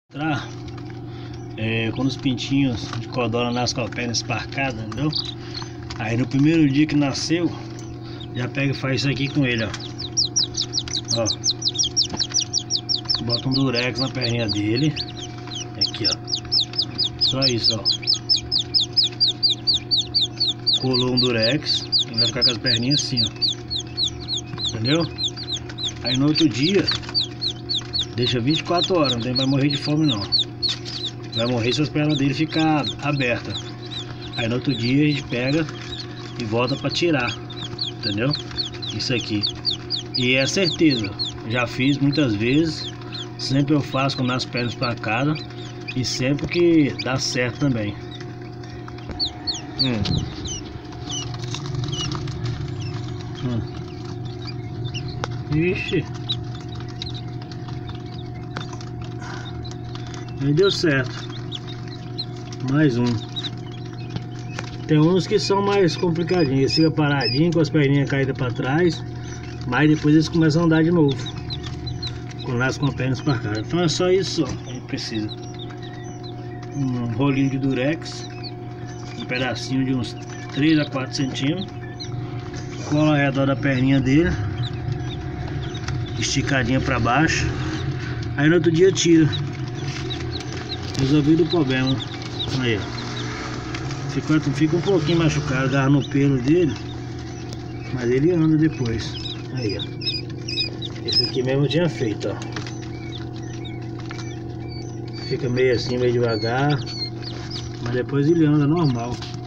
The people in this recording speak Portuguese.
Quando os pintinhos de codorna nascem com a perna esparcada, entendeu? Aí no primeiro dia que nasceu, já pega e faz isso aqui com ele, ó. Bota um durex na perninha dele. Aqui, ó. Só isso, ó. Colou um durex. Ele vai ficar com as perninhas assim, ó. Entendeu? Aí no outro dia, deixa 24 horas, não vai morrer de fome não. Vai morrer se as pernas dele ficar abertas. Aí no outro dia a gente pega e volta para tirar. Entendeu? Isso aqui. E é certeza. Já fiz muitas vezes. Sempre eu faço com as pernas para cada. E sempre que dá certo também. Ixi. Aí deu certo. Mais um. Tem uns que são mais complicadinhos. Eles ficam paradinhos com as perninhas caídas para trás. Mas depois eles começam a andar de novo. Quando nasce com a perna esparcada. Então é só isso. A gente precisa. Um rolinho de durex. Um pedacinho de uns 3 a 4 centímetros. Cola ao redor da perninha dele. Esticadinha para baixo. Aí no outro dia tira. Resolvido o problema. Aí, ó. Fica um pouquinho machucado, agarra no pelo dele. Mas ele anda depois. Aí, ó. Esse aqui mesmo eu tinha feito, ó. Fica meio assim, meio devagar. Mas depois ele anda normal.